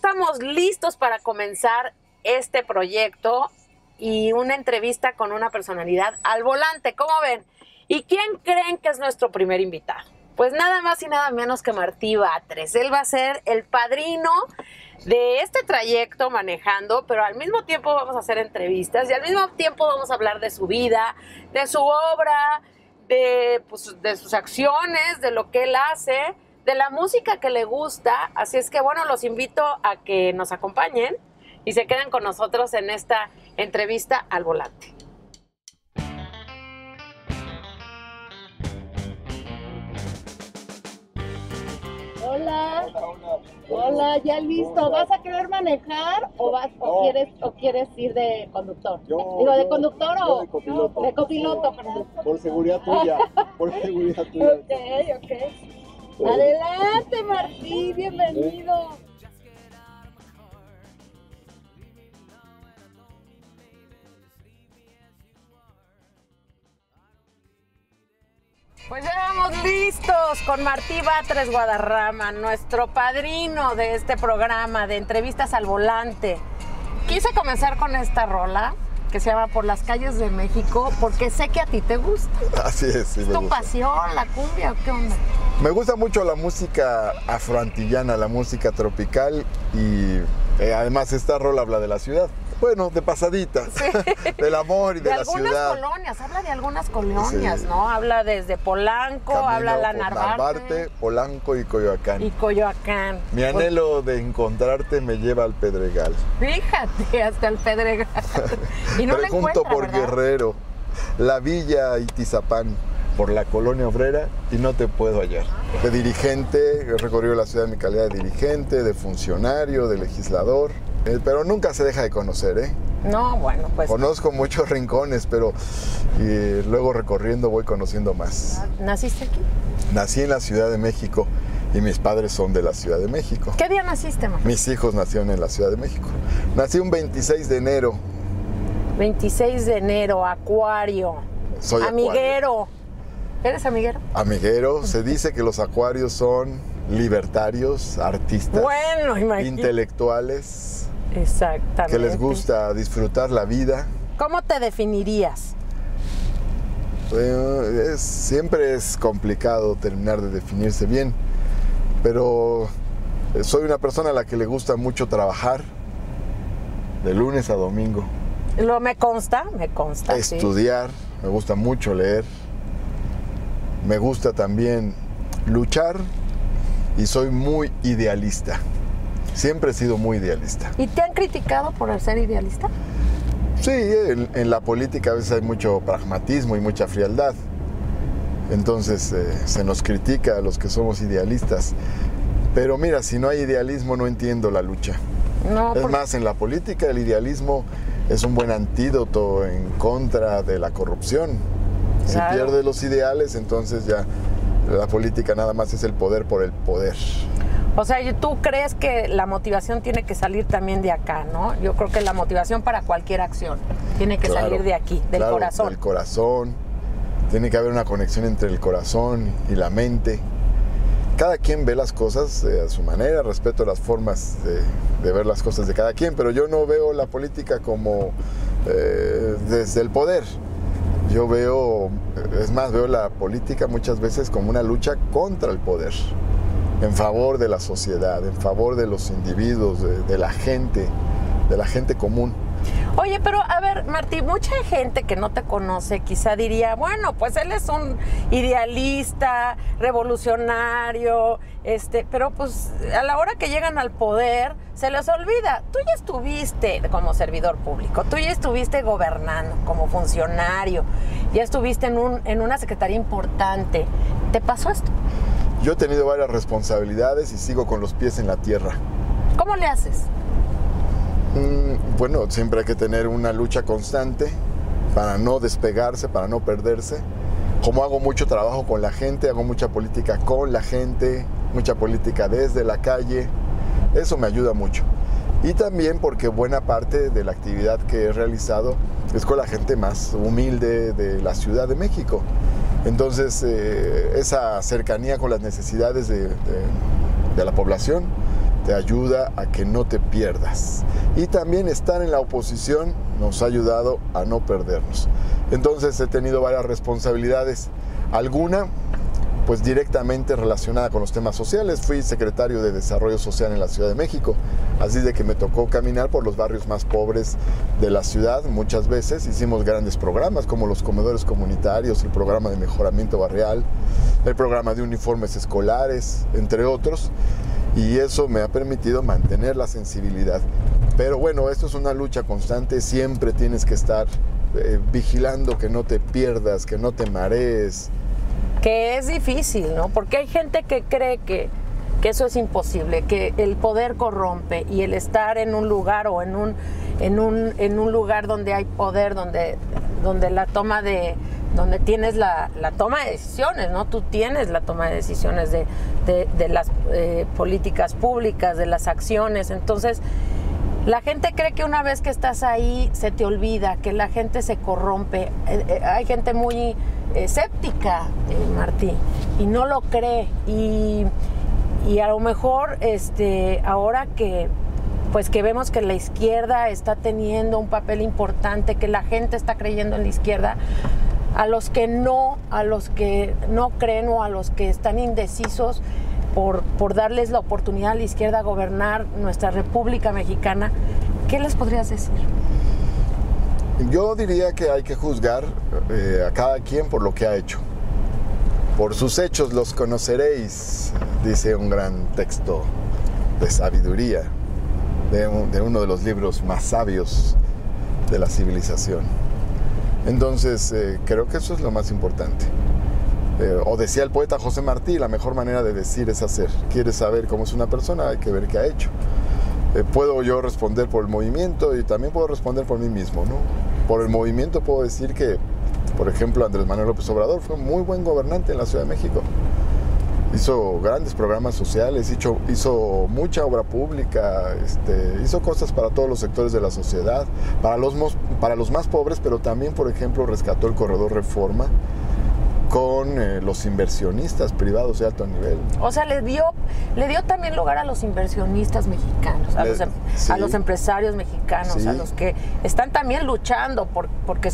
estamos listos para comenzar este proyecto y una entrevista con una personalidad al volante, ¿cómo ven? ¿Y quién creen que es nuestro primer invitado? Pues nada más y nada menos que Martí Batres. Él va a ser el padrino de este trayecto manejando, pero al mismo tiempo vamos a hacer entrevistas y al mismo tiempo vamos a hablar de su vida, de su obra, de sus acciones, de lo que él hace, de la música que le gusta. Así es que bueno, los invito a que nos acompañen y se queden con nosotros en esta entrevista al volante. Hola. Hola, ya listo. ¿Vas a querer manejar o quieres ir de conductor? ¿de conductor o de copiloto? De copiloto, perdón. Por seguridad tuya. Por seguridad tuya. Ok. Adelante, Martí, bienvenido. Pues ya vamos listos con Martí Batres Guadarrama, nuestro padrino de este programa de entrevistas al volante. Quise comenzar con esta rola que se llama Por las calles de México, porque sé que a ti te gusta. Así es, sí. ¿Es tu pasión, la cumbia o qué onda? Me gusta mucho la música afroantillana, la música tropical y además esta rola habla de la ciudad. Bueno, de pasaditas, sí. Del amor y de la ciudad. De algunas colonias, habla de algunas colonias, sí. ¿No? Habla desde Polanco, Camino habla la Narvarte, Polanco y Coyoacán. Y Coyoacán. Mi anhelo de encontrarte me lleva al Pedregal. Fíjate, hasta el Pedregal. Y no Pregunto por ¿verdad? Guerrero, la Villa Itizapán, por la colonia obrera y no te puedo hallar. De dirigente, he recorrido la ciudad en mi calidad de dirigente, de funcionario, de legislador. Pero nunca se deja de conocer, ¿eh? No, bueno, pues... Conozco muchos rincones, pero luego recorriendo voy conociendo más. ¿Naciste aquí? Nací en la Ciudad de México y mis padres son de la Ciudad de México. ¿Qué día naciste, mamá? Mis hijos nacieron en la Ciudad de México. Nací un 26 de enero. 26 de enero, Acuario. Soy amiguero. Acuario. ¿Eres amiguero? Amiguero. Se dice que los acuarios son libertarios, artistas, bueno, intelectuales. Exactamente. Que les gusta disfrutar la vida. ¿Cómo te definirías? Siempre es complicado terminar de definirse bien, pero soy una persona a la que le gusta mucho trabajar de lunes a domingo. Me consta. Estudiar, sí. Me gusta mucho leer, me gusta también luchar y soy muy idealista. Siempre he sido muy idealista. ¿Y te han criticado por ser idealista? Sí, en la política a veces hay mucho pragmatismo y mucha frialdad. Entonces se nos critica a los que somos idealistas. Pero mira, si no hay idealismo no entiendo la lucha. No, es más, en la política el idealismo es un buen antídoto en contra de la corrupción. Claro. Si pierdes los ideales, entonces ya la política nada más es el poder por el poder. O sea, tú crees que la motivación tiene que salir también de acá, ¿no? Yo creo que la motivación para cualquier acción tiene que salir de aquí, del corazón. Del corazón. Tiene que haber una conexión entre el corazón y la mente. Cada quien ve las cosas a su manera, respeto las formas de ver las cosas de cada quien, pero yo no veo la política como desde el poder. Yo veo la política muchas veces como una lucha contra el poder. En favor de la sociedad, en favor de los individuos, de la gente común. Oye, pero a ver, Martí, mucha gente que no te conoce quizá diría, bueno, pues él es un idealista, revolucionario, pero pues a la hora que llegan al poder se les olvida. Tú ya estuviste como servidor público, tú ya estuviste gobernando como funcionario, ya estuviste en una secretaría importante. ¿Te pasó esto? Yo he tenido varias responsabilidades y sigo con los pies en la tierra. ¿Cómo le haces? Bueno, siempre hay que tener una lucha constante para no despegarse, para no perderse. Como hago mucho trabajo con la gente, hago mucha política con la gente, mucha política desde la calle, eso me ayuda mucho. Y también porque buena parte de la actividad que he realizado es con la gente más humilde de la Ciudad de México. Entonces, esa cercanía con las necesidades de la población te ayuda a que no te pierdas. Y también estar en la oposición nos ha ayudado a no perdernos. Entonces he tenido varias responsabilidades. Alguna, pues directamente relacionada con los temas sociales. Fui secretario de Desarrollo Social en la Ciudad de México, así de que me tocó caminar por los barrios más pobres de la ciudad. Muchas veces hicimos grandes programas como los comedores comunitarios, el programa de mejoramiento barrial, el programa de uniformes escolares, entre otros, y eso me ha permitido mantener la sensibilidad. Pero bueno, esto es una lucha constante, siempre tienes que estar vigilando que no te pierdas, que no te marees. Que es difícil, ¿no? Porque hay gente que cree que eso es imposible, que el poder corrompe, y el estar en un lugar o en un lugar donde hay poder, donde tienes la toma de decisiones, ¿no? Tú tienes la toma de decisiones de las políticas públicas, de las acciones. Entonces, la gente cree que una vez que estás ahí se te olvida, que la gente se corrompe. Hay gente muy escéptica, Martí, y no lo cree. Y a lo mejor ahora que vemos que la izquierda está teniendo un papel importante, que la gente está creyendo en la izquierda, a los que no creen o a los que están indecisos por darles la oportunidad a la izquierda a gobernar nuestra República Mexicana, ¿qué les podrías decir? Yo diría que hay que juzgar a cada quien por lo que ha hecho. Por sus hechos los conoceréis, dice un gran texto de sabiduría, de uno de los libros más sabios de la civilización. Entonces, creo que eso es lo más importante. O decía el poeta José Martí, la mejor manera de decir es hacer. ¿Quieres saber cómo es una persona? Hay que ver qué ha hecho. Puedo yo responder por el movimiento y también puedo responder por mí mismo, ¿no? Por el movimiento puedo decir que, por ejemplo, Andrés Manuel López Obrador fue un muy buen gobernante en la Ciudad de México. Hizo grandes programas sociales, hizo mucha obra pública, hizo cosas para todos los sectores de la sociedad, para los más pobres, pero también, por ejemplo, rescató el Corredor Reforma con los inversionistas privados de alto nivel. O sea, le dio también lugar a los inversionistas mexicanos, a los empresarios mexicanos, sí, a los que están también luchando porque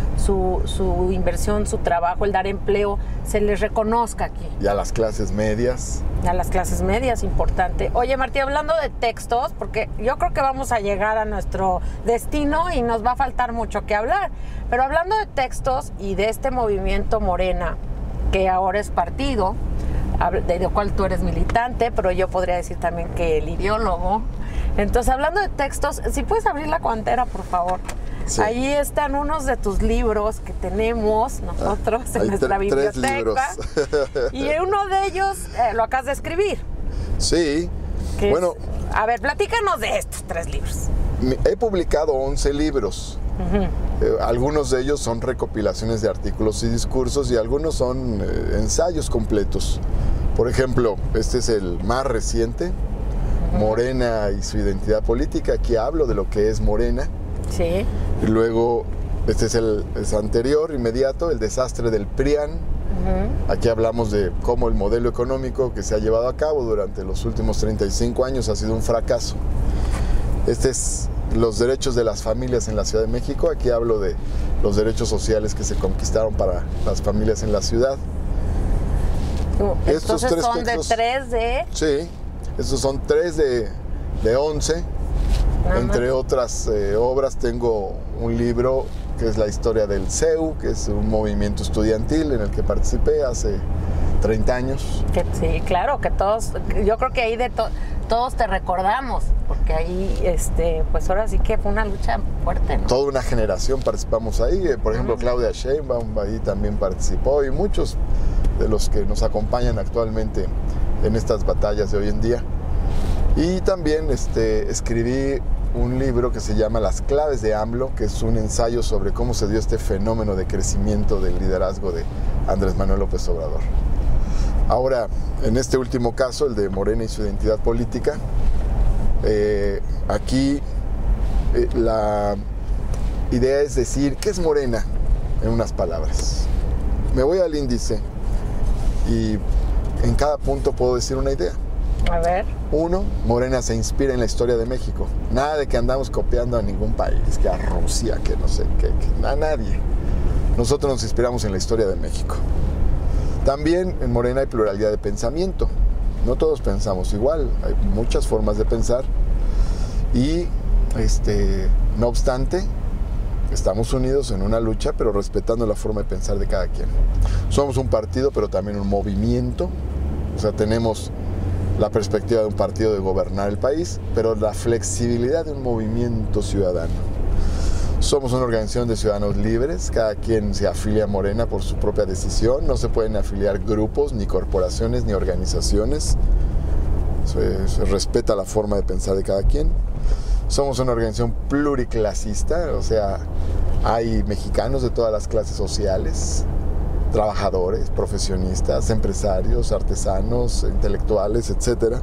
su inversión, su trabajo, el dar empleo, se les reconozca aquí. Y a las clases medias. A las clases medias, importante. Oye, Martí, hablando de textos, porque yo creo que vamos a llegar a nuestro destino y nos va a faltar mucho que hablar, pero hablando de textos y de este movimiento Morena, que ahora es partido, del cual tú eres militante, pero yo podría decir también que el ideólogo. Entonces, hablando de textos, si puedes abrir la guantera, por favor. Sí. Ahí están unos de tus libros que tenemos nosotros en nuestra biblioteca. Y uno de ellos lo acabas de escribir. Sí. Bueno, a ver, platícanos de estos 3 libros. He publicado 11 libros. Algunos de ellos son recopilaciones de artículos y discursos y algunos son ensayos completos. Por ejemplo, este es el más reciente, Morena y su identidad política. Aquí hablo de lo que es Morena. Sí. Y luego, este es el anterior, inmediato, el desastre del PRIAN. Aquí hablamos de cómo el modelo económico que se ha llevado a cabo durante los últimos 35 años ha sido un fracaso. Este es los derechos de las familias en la Ciudad de México. Aquí hablo de los derechos sociales que se conquistaron para las familias en la ciudad. Entonces son textos, de 3 de... Sí, estos son 3 de 11. Entre otras obras tengo un libro que es la historia del CEU, que es un movimiento estudiantil en el que participé hace 30 años. Sí, claro, que todos, yo creo que ahí todos te recordamos, porque ahí, pues ahora sí que fue una lucha fuerte, ¿no? Toda una generación participamos ahí, por ejemplo, Claudia Sheinbaum ahí también participó, y muchos de los que nos acompañan actualmente en estas batallas de hoy en día. Y también escribí un libro que se llama Las claves de AMLO, que es un ensayo sobre cómo se dio este fenómeno de crecimiento del liderazgo de Andrés Manuel López Obrador. Ahora, en este último caso, el de Morena y su identidad política, aquí la idea es decir, ¿qué es Morena? En unas palabras. Me voy al índice y en cada punto puedo decir una idea. A ver. 1, Morena se inspira en la historia de México. Nada de que andamos copiando a ningún país, que a Rusia, que no sé, que a nadie. Nosotros nos inspiramos en la historia de México. También en Morena hay pluralidad de pensamiento. No todos pensamos igual, hay muchas formas de pensar. Y, no obstante, estamos unidos en una lucha, pero respetando la forma de pensar de cada quien. Somos un partido, pero también un movimiento. O sea, tenemos la perspectiva de un partido de gobernar el país, pero la flexibilidad de un movimiento ciudadano. Somos una organización de ciudadanos libres, cada quien se afilia a Morena por su propia decisión, no se pueden afiliar grupos, ni corporaciones, ni organizaciones. Se respeta la forma de pensar de cada quien. Somos una organización pluriclasista, o sea, hay mexicanos de todas las clases sociales, trabajadores, profesionistas, empresarios, artesanos, intelectuales, etc.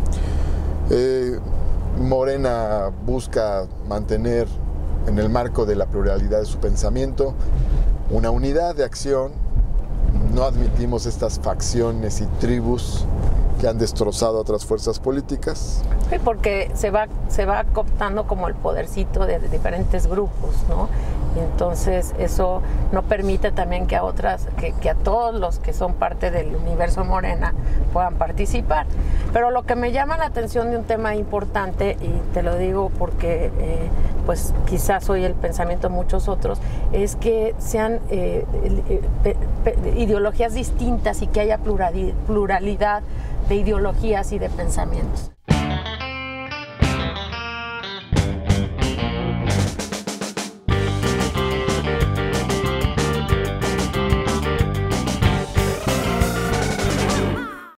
Morena busca mantener en el marco de la pluralidad de su pensamiento una unidad de acción. No admitimos estas facciones y tribus que han destrozado a otras fuerzas políticas. Sí, porque se va cooptando como el podercito de diferentes grupos, ¿no? Y entonces eso no permite también que a todos los que son parte del universo Morena puedan participar. Pero lo que me llama la atención de un tema importante, y te lo digo porque pues quizás soy el pensamiento de muchos otros, es que sean ideologías distintas y que haya pluralidad de ideologías y de pensamientos.